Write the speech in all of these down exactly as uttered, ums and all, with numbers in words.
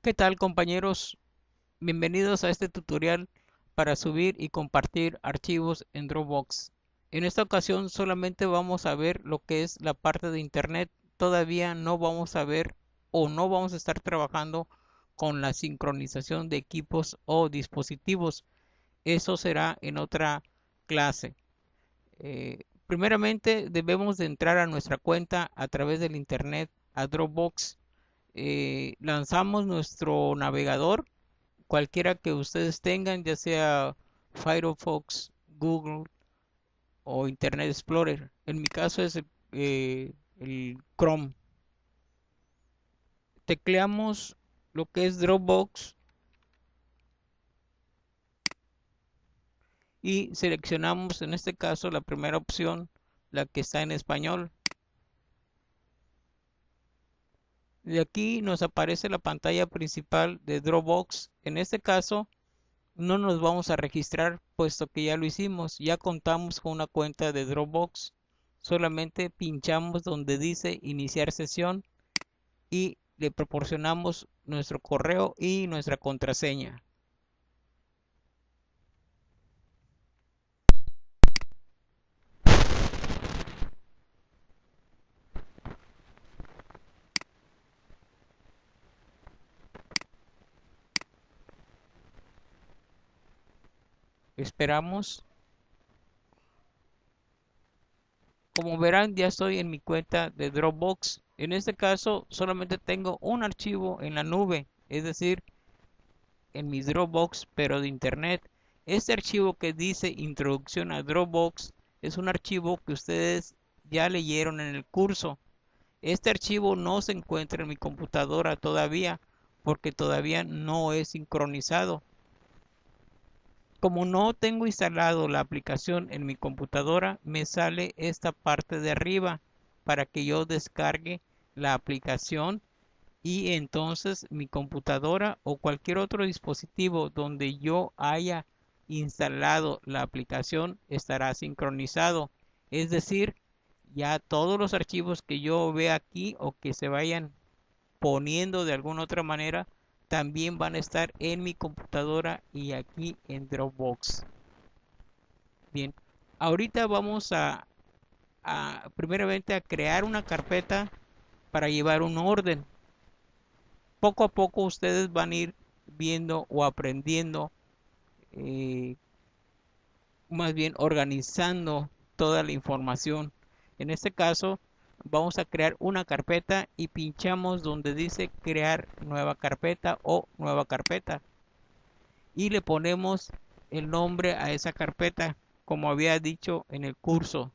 ¿Qué tal, compañeros? Bienvenidos a este tutorial para subir y compartir archivos en Dropbox. En esta ocasión solamente vamos a ver lo que es la parte de internet. Todavía no vamos a ver o no vamos a estar trabajando con la sincronización de equipos o dispositivos. Eso será en otra clase. Eh, primeramente debemos de entrar a nuestra cuenta a través del internet a Dropbox. Eh, lanzamos nuestro navegador, cualquiera que ustedes tengan, ya sea Firefox, Google o Internet Explorer. En mi caso es el, eh, el Chrome. Tecleamos lo que es Dropbox y seleccionamos en este caso la primera opción, la que está en español. De aquí nos aparece la pantalla principal de Dropbox. En este caso no nos vamos a registrar puesto que ya lo hicimos, ya contamos con una cuenta de Dropbox. Solamente pinchamos donde dice iniciar sesión y le proporcionamos nuestro correo y nuestra contraseña. Esperamos. Como verán, ya estoy en mi cuenta de Dropbox. En este caso solamente tengo un archivo en la nube, es decir, en mi Dropbox, pero de internet. Este archivo que dice introducción a Dropbox es un archivo que ustedes ya leyeron en el curso. Este archivo no se encuentra en mi computadora todavía porque todavía no es sincronizado. Como no tengo instalado la aplicación en mi computadora, me sale esta parte de arriba para que yo descargue la aplicación y entonces mi computadora o cualquier otro dispositivo donde yo haya instalado la aplicación estará sincronizado. Es decir, ya todos los archivos que yo vea aquí o que se vayan poniendo de alguna otra manera también van a estar en mi computadora y aquí en Dropbox. Bien, ahorita vamos a, a primeramente a crear una carpeta para llevar un orden. Poco a poco ustedes van a ir viendo o aprendiendo, eh, más bien organizando toda la información. En este caso vamos a crear una carpeta y pinchamos donde dice crear nueva carpeta o nueva carpeta y le ponemos el nombre a esa carpeta como había dicho en el curso.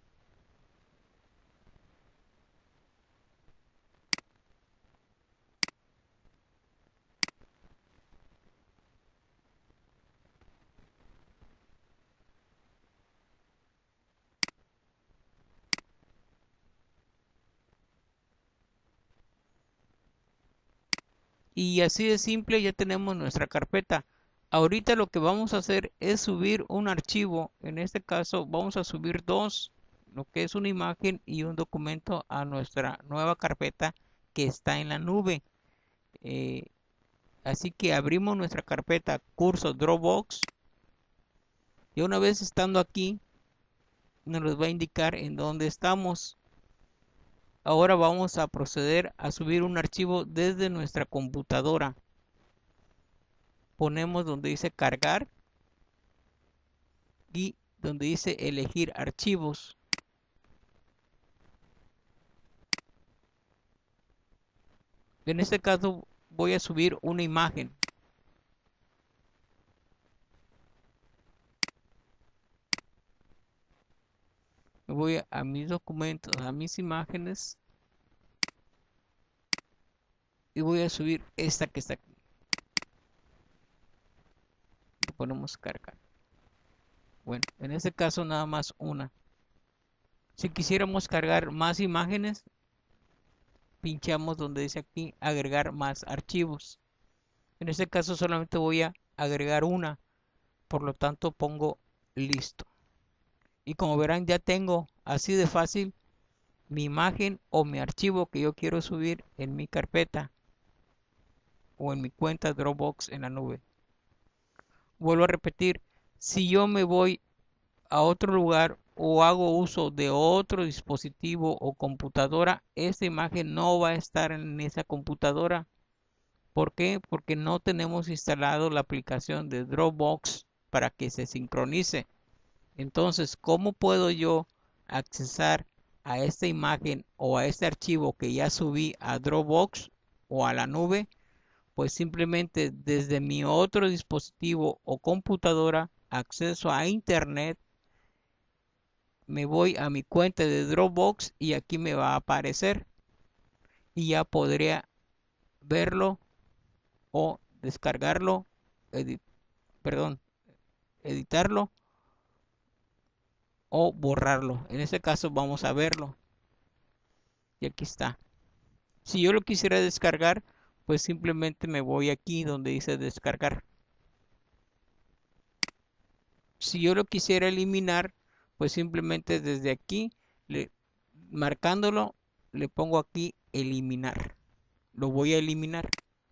Y así de simple ya tenemos nuestra carpeta. Ahorita lo que vamos a hacer es subir un archivo. En este caso vamos a subir dos, lo que es una imagen y un documento a nuestra nueva carpeta que está en la nube. Eh, así que abrimos nuestra carpeta curso Dropbox y una vez estando aquí nos va a indicar en dónde estamos. Ahora vamos a proceder a subir un archivo desde nuestra computadora. Ponemos donde dice cargar y donde dice elegir archivos. En este caso voy a subir una imagen. Me voy a mis documentos, a mis imágenes y voy a subir esta que está aquí. Le ponemos cargar. Bueno, en este caso nada más una. Si quisiéramos cargar más imágenes, pinchamos donde dice aquí agregar más archivos. En este caso solamente voy a agregar una, por lo tanto pongo listo. Y como verán ya tengo así de fácil mi imagen o mi archivo que yo quiero subir en mi carpeta. o en mi cuenta Dropbox en la nube. Vuelvo a repetir, si yo me voy a otro lugar o hago uso de otro dispositivo o computadora, esta imagen no va a estar en esa computadora. ¿Por qué? Porque no tenemos instalado la aplicación de Dropbox para que se sincronice. Entonces, ¿cómo puedo yo accesar a esta imagen o a este archivo que ya subí a Dropbox o a la nube? Pues simplemente desde mi otro dispositivo o computadora, acceso a internet, me voy a mi cuenta de Dropbox y aquí me va a aparecer y ya podría verlo o descargarlo, edit, perdón, editarlo o borrarlo. En este caso vamos a verlo y aquí está. Si yo lo quisiera descargar, pues simplemente me voy aquí donde dice descargar. Si yo lo quisiera eliminar, pues simplemente desde aquí, le, marcándolo, le pongo aquí eliminar. Lo voy a eliminar.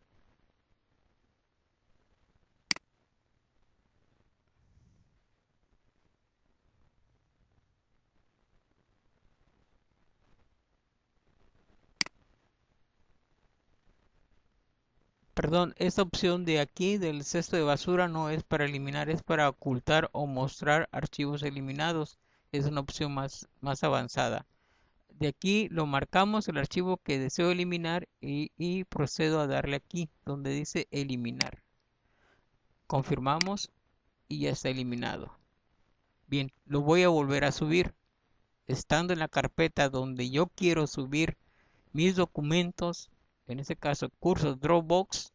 Perdón, esta opción de aquí del cesto de basura no es para eliminar, es para ocultar o mostrar archivos eliminados. Es una opción más, más avanzada. De aquí lo marcamos el archivo que deseo eliminar y, y procedo a darle aquí donde dice eliminar. Confirmamos y ya está eliminado. Bien, lo voy a volver a subir. Estando en la carpeta donde yo quiero subir mis documentos, en este caso cursos Dropbox,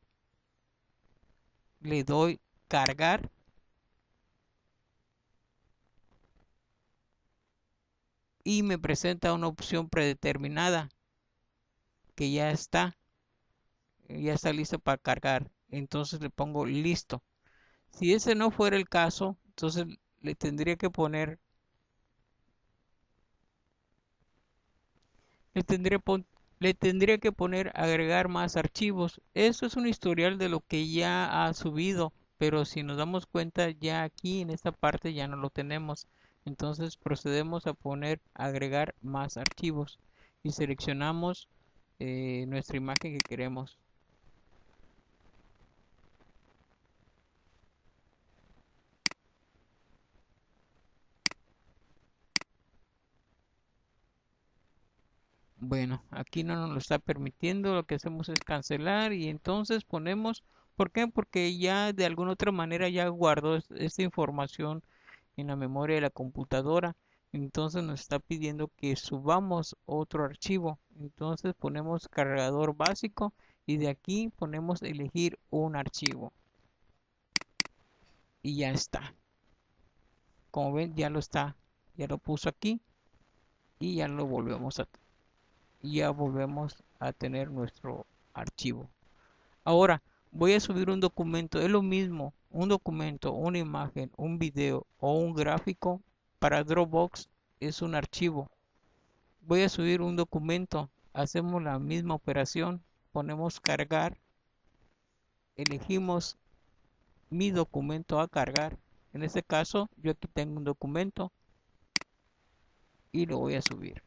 le doy cargar y me presenta una opción predeterminada que ya está, ya está listo para cargar. Entonces le pongo listo. Si ese no fuera el caso, entonces le tendría que poner, le tendría, le tendría que poner agregar más archivos. Eso es un historial de lo que ya ha subido, pero si nos damos cuenta ya aquí en esta parte ya no lo tenemos. Entonces procedemos a poner agregar más archivos y seleccionamos eh, nuestra imagen que queremos. Bueno, aquí no nos lo está permitiendo, lo que hacemos es cancelar y entonces ponemos, ¿por qué? Porque ya de alguna otra manera ya guardó es- esta información en la memoria de la computadora, entonces nos está pidiendo que subamos otro archivo, entonces ponemos cargador básico y de aquí ponemos elegir un archivo y ya está. Como ven, ya lo está, ya lo puso aquí y ya lo volvemos a, ya volvemos a tener nuestro archivo. Ahora, voy a subir un documento, es lo mismo, un documento, una imagen, un video o un gráfico para Dropbox es un archivo. Voy a subir un documento, hacemos la misma operación, ponemos cargar, elegimos mi documento a cargar. En este caso, yo aquí tengo un documento y lo voy a subir.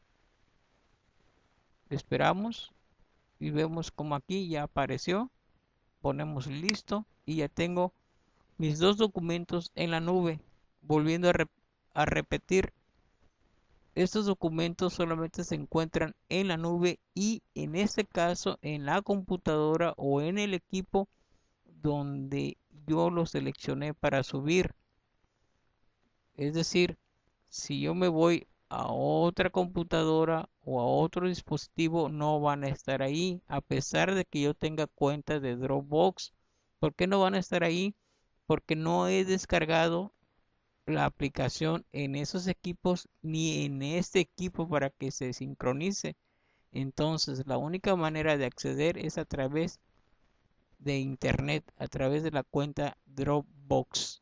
Esperamos y vemos como aquí ya apareció, ponemos listo y ya tengo mis dos documentos en la nube. Volviendo a, rep a repetir, estos documentos solamente se encuentran en la nube y en este caso en la computadora o en el equipo donde yo los seleccioné para subir. Es decir, si yo me voy a otra computadora o a otro dispositivo, no van a estar ahí, a pesar de que yo tenga cuenta de Dropbox. ¿Por qué no van a estar ahí? Porque no he descargado la aplicación en esos equipos ni en este equipo para que se sincronice. Entonces, la única manera de acceder es a través de internet, a través de la cuenta Dropbox.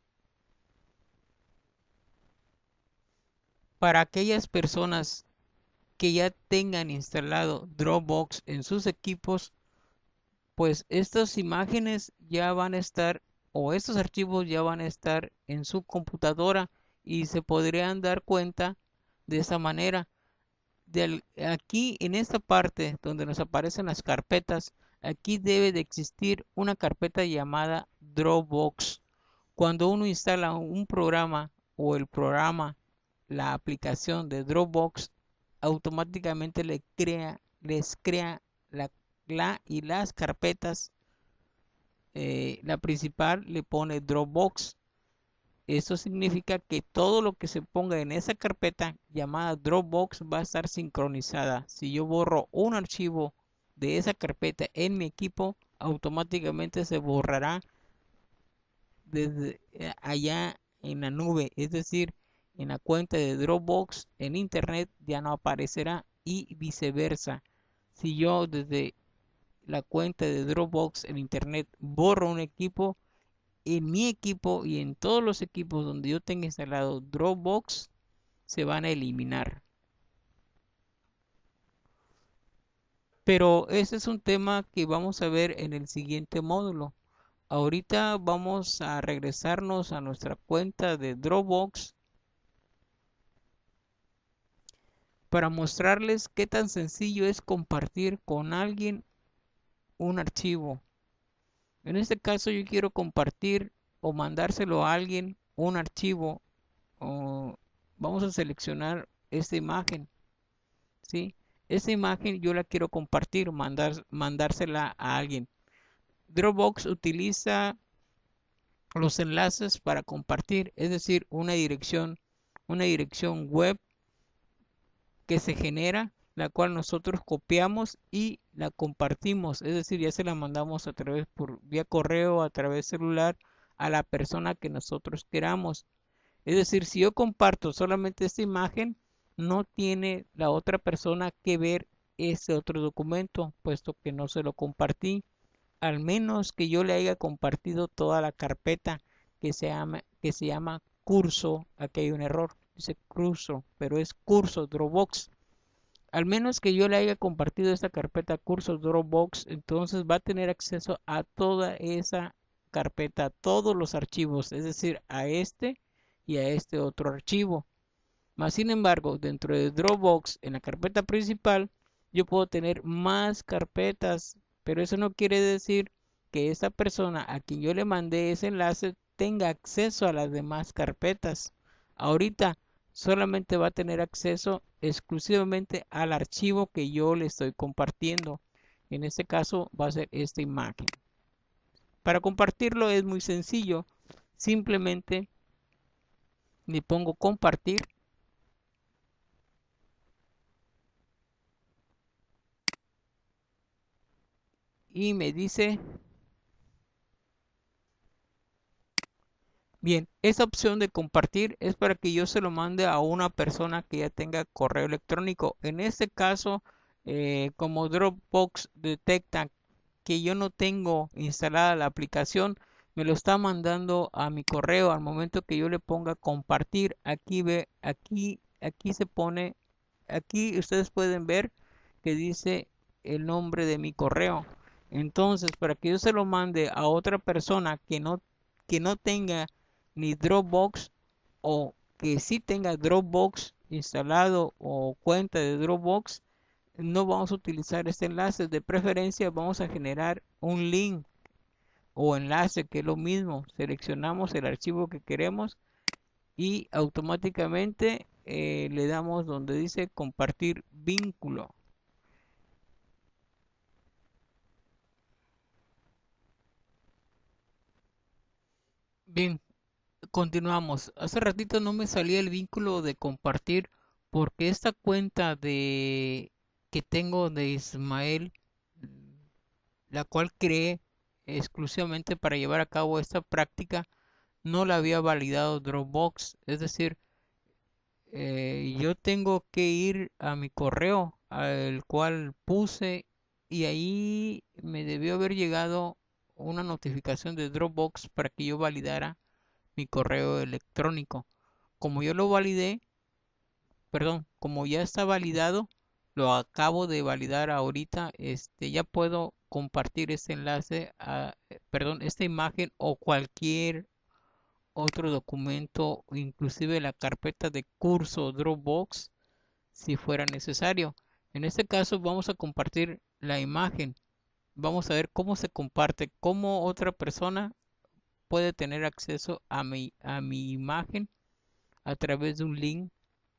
Para aquellas personas que ya tengan instalado Dropbox en sus equipos, pues estas imágenes ya van a estar o estos archivos ya van a estar en su computadora y se podrían dar cuenta de esa manera. Del, aquí en esta parte donde nos aparecen las carpetas, aquí debe de existir una carpeta llamada Dropbox. Cuando uno instala un programa o el programa, la aplicación de Dropbox, automáticamente le crea, les crea la, la y las carpetas. Eh, la principal le pone Dropbox. Eso significa que todo lo que se ponga en esa carpeta llamada Dropbox va a estar sincronizada. Si yo borro un archivo de esa carpeta en mi equipo, automáticamente se borrará desde eh, allá en la nube, es decir, en la cuenta de Dropbox en internet ya no aparecerá y viceversa. Si yo desde la cuenta de Dropbox en internet borro un equipo, en mi equipo y en todos los equipos donde yo tenga instalado Dropbox se van a eliminar. Pero ese es un tema que vamos a ver en el siguiente módulo. Ahorita vamos a regresarnos a nuestra cuenta de Dropbox para mostrarles qué tan sencillo es compartir con alguien un archivo. En este caso yo quiero compartir o mandárselo a alguien un archivo. O vamos a seleccionar esta imagen, ¿sí? Esta imagen yo la quiero compartir, mandar, mandársela a alguien. Dropbox utiliza los enlaces para compartir, es decir, una dirección, una dirección web que se genera, la cual nosotros copiamos y la compartimos, es decir, ya se la mandamos a través por vía correo, a través celular a la persona que nosotros queramos. Es decir, si yo comparto solamente esta imagen, no tiene la otra persona que ver ese otro documento, puesto que no se lo compartí, al menos que yo le haya compartido toda la carpeta que se llama, que se llama curso. Aquí hay un error, dice curso, pero es curso Dropbox. Al menos que yo le haya compartido esta carpeta curso Dropbox, entonces va a tener acceso a toda esa carpeta, a todos los archivos, es decir, a este y a este otro archivo. Más sin embargo, dentro de Dropbox, en la carpeta principal, yo puedo tener más carpetas, pero eso no quiere decir que esa persona a quien yo le mandé ese enlace tenga acceso a las demás carpetas. Ahorita solamente va a tener acceso exclusivamente al archivo que yo le estoy compartiendo. En este caso va a ser esta imagen. Para compartirlo es muy sencillo. Simplemente le pongo compartir y me dice, bien, esa opción de compartir es para que yo se lo mande a una persona que ya tenga correo electrónico. En este caso, eh, como Dropbox detecta que yo no tengo instalada la aplicación, me lo está mandando a mi correo al momento que yo le ponga compartir. Aquí ve, aquí, aquí se pone, aquí ustedes pueden ver que dice el nombre de mi correo. Entonces, para que yo se lo mande a otra persona que no, que no tenga ni Dropbox o que sí tenga Dropbox instalado o cuenta de Dropbox, no vamos a utilizar este enlace. De preferencia vamos a generar un link o enlace, que es lo mismo. Seleccionamos el archivo que queremos y automáticamente eh, le damos donde dice compartir vínculo. Bien, continuamos. Hace ratito no me salía el vínculo de compartir porque esta cuenta de que tengo de Ismael, la cual creé exclusivamente para llevar a cabo esta práctica, no la había validado Dropbox. Es decir, eh, yo tengo que ir a mi correo, al cual puse, y ahí me debió haber llegado una notificación de Dropbox para que yo validara mi correo electrónico. Como yo lo validé, perdón, como ya está validado, lo acabo de validar ahorita, este, ya puedo compartir este enlace, a, perdón, esta imagen o cualquier otro documento, inclusive la carpeta de curso Dropbox, si fuera necesario. En este caso vamos a compartir la imagen. Vamos a ver cómo se comparte, cómo otra persona puede tener acceso a mi, a mi imagen a través de un link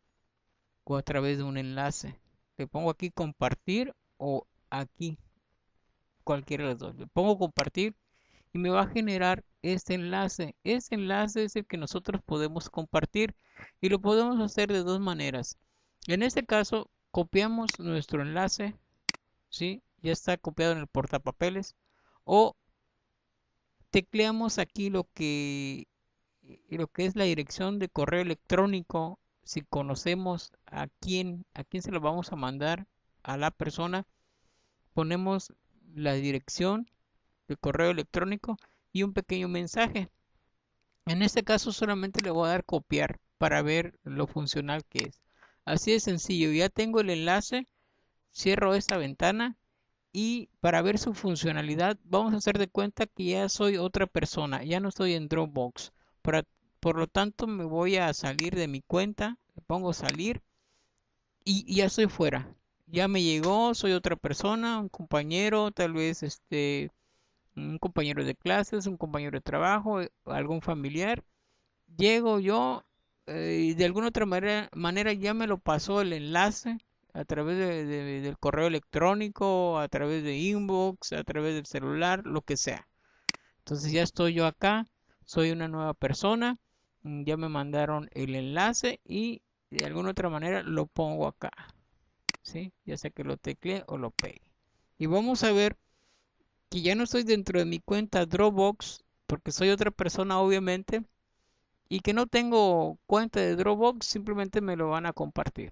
o a través de un enlace. Le pongo aquí compartir o aquí, cualquiera de los dos. Le pongo compartir y me va a generar este enlace. Este enlace es el que nosotros podemos compartir y lo podemos hacer de dos maneras. En este caso, copiamos nuestro enlace, ¿sí? Ya está copiado en el portapapeles, o tecleamos aquí lo que, lo que es la dirección de correo electrónico. Si conocemos a quién, a quién se lo vamos a mandar a la persona, ponemos la dirección de correo electrónico y un pequeño mensaje. En este caso solamente le voy a dar copiar para ver lo funcional que es. Así de sencillo, ya tengo el enlace, cierro esta ventana y para ver su funcionalidad vamos a hacer de cuenta que ya soy otra persona, ya no estoy en Dropbox. Para, por lo tanto me voy a salir de mi cuenta, le pongo salir y, y ya estoy fuera. Ya me llegó, soy otra persona, un compañero, tal vez este un compañero de clases, un compañero de trabajo, eh, algún familiar. Llego yo eh, y de alguna otra manera, manera ya me lo pasó el enlace a través de, de- del correo electrónico, a través de inbox, a través del celular, lo que sea. Entonces ya estoy yo acá, soy una nueva persona, mm, ya me mandaron el enlace y de alguna otra manera lo pongo acá, ¿sí? Ya sea que lo teclee o lo pegue. Y vamos a ver que ya no estoy dentro de mi cuenta Dropbox, porque soy otra persona obviamente, y que no tengo cuenta de Dropbox, simplemente me lo van a compartir.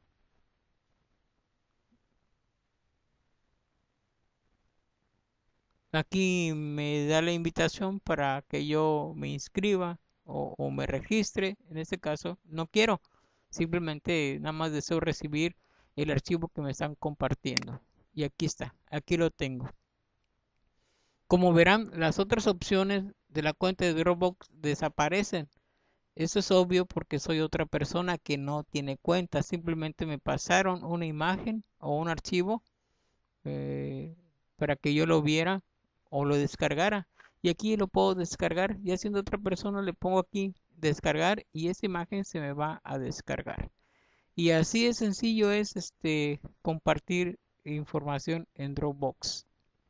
Aquí me da la invitación para que yo me inscriba o, o me registre. En este caso, no quiero. Simplemente nada más deseo recibir el archivo que me están compartiendo. Y aquí está, aquí lo tengo. Como verán, las otras opciones de la cuenta de Dropbox desaparecen. Eso es obvio porque soy otra persona que no tiene cuenta. Simplemente me pasaron una imagen o un archivo eh, para que yo lo viera o lo descargara. Y aquí lo puedo descargar. Ya siendo otra persona le pongo aquí descargar y esa imagen se me va a descargar. Y así de sencillo es este compartir información en Dropbox.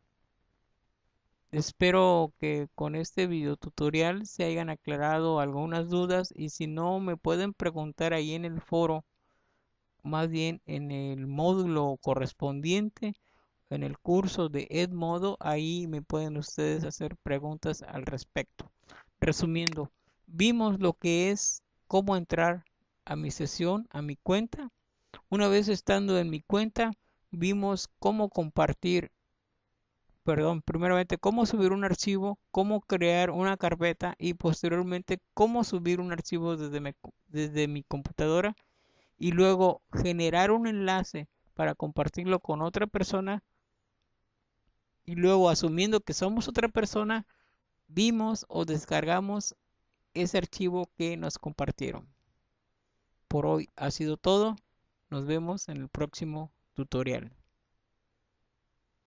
Espero que con este video tutorial se hayan aclarado algunas dudas y si no me pueden preguntar ahí en el foro, más bien en el módulo correspondiente, en el curso de Edmodo, ahí me pueden ustedes hacer preguntas al respecto. Resumiendo, vimos lo que es cómo entrar a mi sesión, a mi cuenta. Una vez estando en mi cuenta, vimos cómo compartir perdón, primeramente cómo subir un archivo, cómo crear una carpeta y posteriormente cómo subir un archivo desde mi, desde mi computadora y luego generar un enlace para compartirlo con otra persona y luego asumiendo que somos otra persona, vimos o descargamos ese archivo que nos compartieron. Por hoy ha sido todo. Nos vemos en el próximo tutorial.